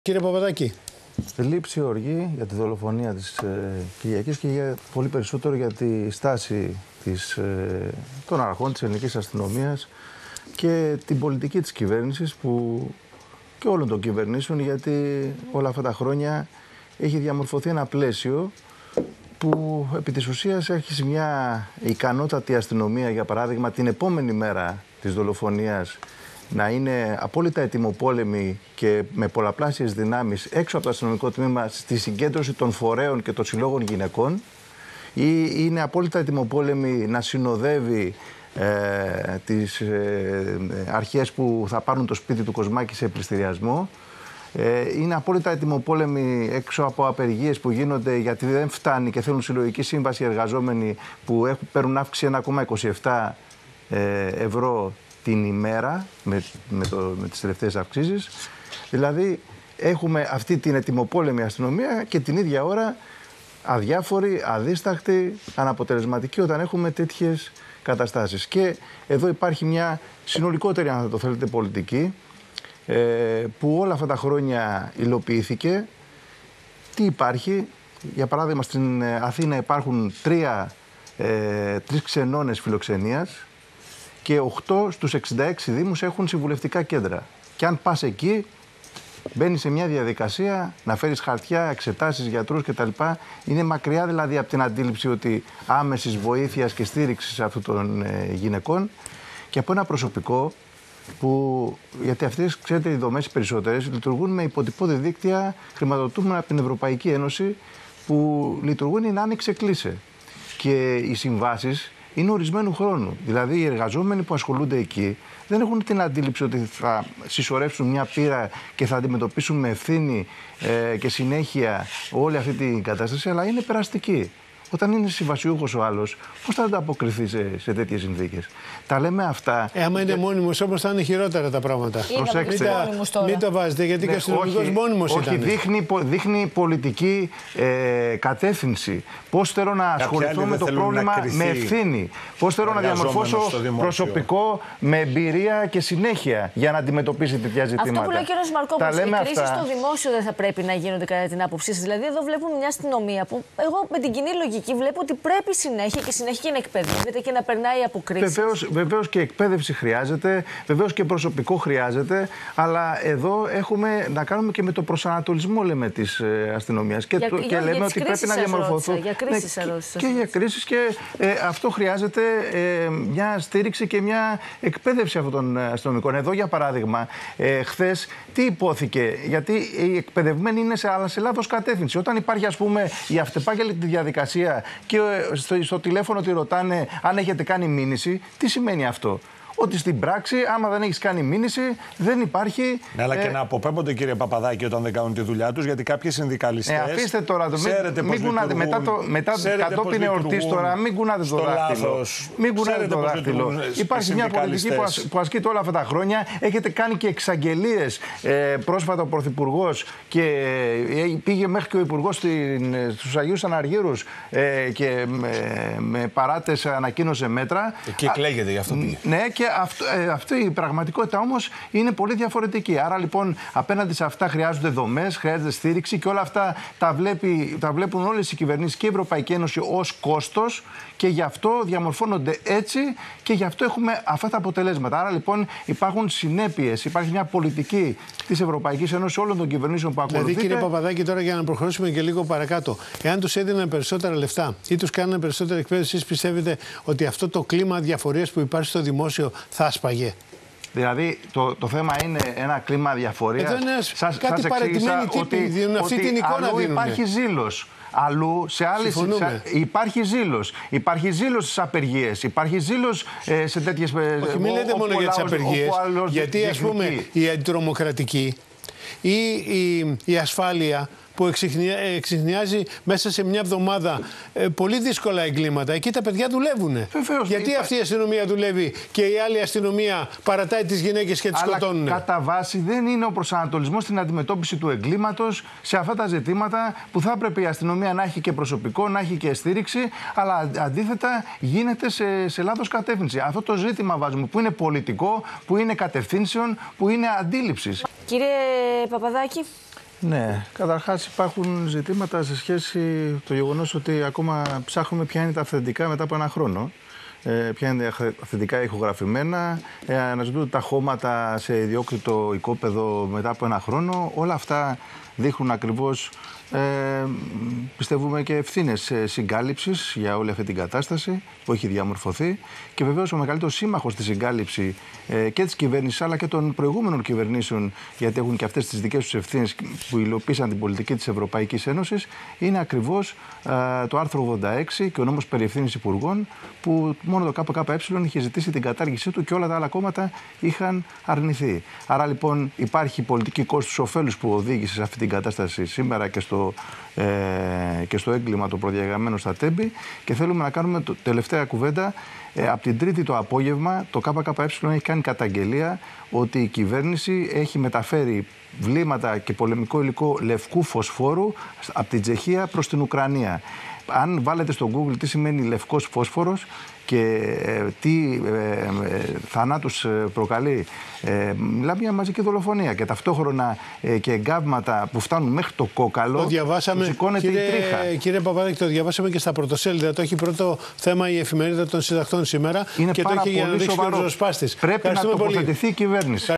Κύριε Παπαδάκη. Λήψη οργή για τη δολοφονία της Κυριακής και για, πολύ περισσότερο για τη στάση των αρχών της ελληνικής αστυνομίας και την πολιτική της κυβέρνησης και όλων των κυβερνήσεων, γιατί όλα αυτά τα χρόνια έχει διαμορφωθεί ένα πλαίσιο που επί της ουσίας έχει μια ικανότατη αστυνομία, για παράδειγμα την επόμενη μέρα της δολοφονίας να είναι απόλυτα ετοιμοπόλεμη και με πολλαπλάσιες δυνάμεις έξω από το αστυνομικό τμήμα στη συγκέντρωση των φορέων και των συλλόγων γυναικών, ή είναι απόλυτα ετοιμοπόλεμη να συνοδεύει τις αρχές που θα πάρουν το σπίτι του Κοσμάκη σε πληστηριασμό. Είναι απόλυτα ετοιμοπόλεμοι έξω από απεργίες που γίνονται γιατί δεν φτάνει και θέλουν συλλογική σύμβαση οι εργαζόμενοι που παίρνουν αύξηση 1,27 ευρώ την ημέρα με τις τελευταίες αυξήσεις. Δηλαδή έχουμε αυτή την ετοιμοπόλεμη αστυνομία και την ίδια ώρα αδιάφορη, αδίσταχτη, αναποτελεσματική όταν έχουμε τέτοιες καταστάσεις. Και εδώ υπάρχει μια συνολικότερη, αν το θέλετε, πολιτική που όλα αυτά τα χρόνια υλοποιήθηκε. Τι υπάρχει? Για παράδειγμα, στην Αθήνα υπάρχουν τρεις ξενώνες φιλοξενίας και 8 στους 66 δήμους έχουν συμβουλευτικά κέντρα. Και αν πας εκεί, μπαίνεις σε μια διαδικασία να φέρεις χαρτιά, εξετάσεις, γιατρούς κτλ. Είναι μακριά δηλαδή από την αντίληψη ότι άμεσης βοήθειας και στήριξης αυτών των γυναικών και από ένα προσωπικό που, γιατί αυτές, ξέρετε, οι δομές οι περισσότερες λειτουργούν με υποτυπώδη δίκτυα χρηματοδοτούμενα από την Ευρωπαϊκή Ένωση που λειτουργούν είναι άνοιξε κλείσε. Και οι συμβάσεις είναι ορισμένου χρόνου. Δηλαδή οι εργαζόμενοι που ασχολούνται εκεί δεν έχουν την αντίληψη ότι θα συσσωρεύσουν μια πείρα και θα αντιμετωπίσουν με ευθύνη και συνέχεια όλη αυτή την κατάσταση, αλλά είναι περαστική. Όταν είναι συμβασιούχος ο άλλος, πώς θα ανταποκριθεί σε τέτοιες συνθήκες? Τα λέμε αυτά. Άμα είναι μόνιμος όμως θα είναι χειρότερα τα πράγματα. Προσέξτε. Μην το βάζετε, γιατί και ο αστυνομικός μόνιμος ήταν. Όχι, δείχνει πολιτική κατεύθυνση. Πώς θέλω να ασχοληθώ με το πρόβλημα με ευθύνη. Πώς θέλω να διαμορφώσω προσωπικό με εμπειρία και συνέχεια για να αντιμετωπίσει τέτοια ζητήματα. Αυτό που λέει ο κ. Μαρκόπουλος, οι κρίσεις στο δημόσιο δεν θα πρέπει να γίνονται κατά την άποψή σας? Δηλαδή, εδώ βλέπουμε μια αστυνομία που εγώ με την κοινή λογική βλέπω ότι πρέπει συνέχεια και να εκπαιδεύεται και να περνάει από κρίσεις. Βεβαίως και εκπαίδευση χρειάζεται, βεβαίως και προσωπικό χρειάζεται, αλλά εδώ έχουμε να κάνουμε και με το προσανατολισμό, λέμε, της αστυνομίας. Και λέμε ότι πρέπει να διαμορφωθούν. Για κρίσεις και για κρίσεις και αυτό χρειάζεται μια στήριξη και μια εκπαίδευση αυτών των αστυνομικών. Εδώ, για παράδειγμα, χθες τι υπόθηκε? Γιατί οι εκπαιδευμένοι είναι σε λάθος κατεύθυνση. Όταν υπάρχει, ας πούμε, η αυτεπάγγελτη διαδικασία και στο τηλέφωνο τη ρωτάνε αν έχετε κάνει μήνυση, τι σημαίνει αυτό? Ότι στην πράξη, άμα δεν έχεις κάνει μήνυση, δεν υπάρχει. Ναι, αλλά και να αποπέμπονται, κύριε Παπαδάκη, όταν δεν κάνουν τη δουλειά τους, γιατί κάποιοι συνδικαλιστές. Αφήστε τώρα το. Μην κουνάτε. Μετά κατόπιν εορτής τώρα, μην κουνάτε το δάχτυλο. Μην κουνάτε το δάχτυλο. Υπάρχει μια πολιτική που ασκείται όλα αυτά τα χρόνια. Έχετε κάνει και εξαγγελίες. Πρόσφατα ο Πρωθυπουργός και πήγε μέχρι και ο Υπουργός στους Αγίους Αναργύρους και με παράτες ανακοίνωσε μέτρα. Εκεί εκλέγεται, γι' αυτό πήγε. Ναι, και αυτή η πραγματικότητα όμως είναι πολύ διαφορετική. Άρα λοιπόν απέναντι σε αυτά χρειάζονται δομές, χρειάζεται στήριξη και όλα αυτά τα βλέπουν όλες οι κυβερνήσεις και η Ευρωπαϊκή Ένωση ως κόστος και γι' αυτό διαμορφώνονται έτσι και γι' αυτό έχουμε αυτά τα αποτελέσματα. Άρα λοιπόν υπάρχουν συνέπειες, υπάρχει μια πολιτική της Ευρωπαϊκής Ένωσης όλων των κυβερνήσεων που ακολουθείται. Δηλαδή, κύριε Παπαδάκη, τώρα για να προχωρήσουμε και λίγο παρακάτω, εάν τους έδιναν περισσότερα λεφτά ή τους κάνανε περισσότερη εκπαίδευση, εσείς πιστεύετε ότι αυτό το κλίμα διαφορίας που υπάρχει στο δημόσιο θα άσπαγε? Δηλαδή το θέμα είναι ένα κλίμα διαφορίας. Σας παρατημένοι τύποι, αυτή την εικόνα αλλού υπάρχει ζήλος. Αλλού σε άλλες υπάρχει ζήλος. Υπάρχει ζήλος στις απεργίες. Υπάρχει ζήλος σε τέτοιες. Όχι, μην λέτε μόνο για τις απεργίες. Γιατί, ας πούμε, η αντιτρομοκρατική ή η ασφάλεια που εξηχνιάζει μέσα σε μια εβδομάδα πολύ δύσκολα εγκλήματα. Εκεί τα παιδιά δουλεύουν. Γιατί αυτή η αστυνομία δουλεύει και η άλλη αστυνομία παρατάει τις γυναίκες και τις σκοτώνουν? Κατά βάση δεν είναι ο προσανατολισμός στην αντιμετώπιση του εγκλήματος σε αυτά τα ζητήματα που θα έπρεπε η αστυνομία να έχει και προσωπικό, να έχει και στήριξη, αλλά αντίθετα γίνεται σε λάθος κατεύθυνση. Αυτό το ζήτημα βάζουμε που είναι πολιτικό, που είναι κατευθύνσεων, που είναι αντίληψης. Κύριε Παπαδάκη. Ναι, καταρχάς υπάρχουν ζητήματα σε σχέση με το γεγονός ότι ακόμα ψάχνουμε ποια είναι τα αυθεντικά μετά από ένα χρόνο. Ποια είναι αυθεντικά ηχογραφημένα, αναζητούνται τα χώματα σε ιδιόκτητο οικόπεδο μετά από ένα χρόνο. Όλα αυτά δείχνουν ακριβώς, πιστεύουμε, και ευθύνες συγκάλυψης για όλη αυτή την κατάσταση που έχει διαμορφωθεί. Και βεβαίως ο μεγαλύτερος σύμμαχος στη συγκάλυψη και της κυβέρνησης αλλά και των προηγούμενων κυβερνήσεων, γιατί έχουν και αυτές τις δικές τους ευθύνες που υλοποίησαν την πολιτική της Ευρωπαϊκής Ένωσης, είναι ακριβώς το άρθρο 86 και ο νόμος περί ευθύνης υπουργών, που μόνο το ΚΚΕ είχε ζητήσει την κατάργησή του και όλα τα άλλα κόμματα είχαν αρνηθεί. Άρα λοιπόν υπάρχει πολιτική κόστους-οφέλους που οδήγησε σε αυτή την κατάσταση σήμερα και στο έγκλημα το προδιαγραμμένο στα Τέμπη, και θέλουμε να κάνουμε τελευταία κουβέντα. Από την Τρίτη το απόγευμα το ΚΚΕ έχει κάνει καταγγελία ότι η κυβέρνηση έχει μεταφέρει βλήματα και πολεμικό υλικό λευκού φωσφόρου από την Τσεχία προς την Ουκρανία. Αν βάλετε στο Google τι σημαίνει λευκός φόσφορος και τι θανάτους προκαλεί, μιλάμε για μαζική δολοφονία και ταυτόχρονα και εγκάβματα που φτάνουν μέχρι το κόκαλο. Το διαβάσαμε, σηκώνεται η τρίχα. Κύριε Παπαδάκη, το διαβάσαμε και στα πρωτοσέλιδα. Το έχει πρώτο θέμα η εφημερίδα των συντακτών σήμερα. Είναι και πάρα το έχει πολύ σοβαρό. Πρέπει να τοποθετηθεί η κυβέρνηση.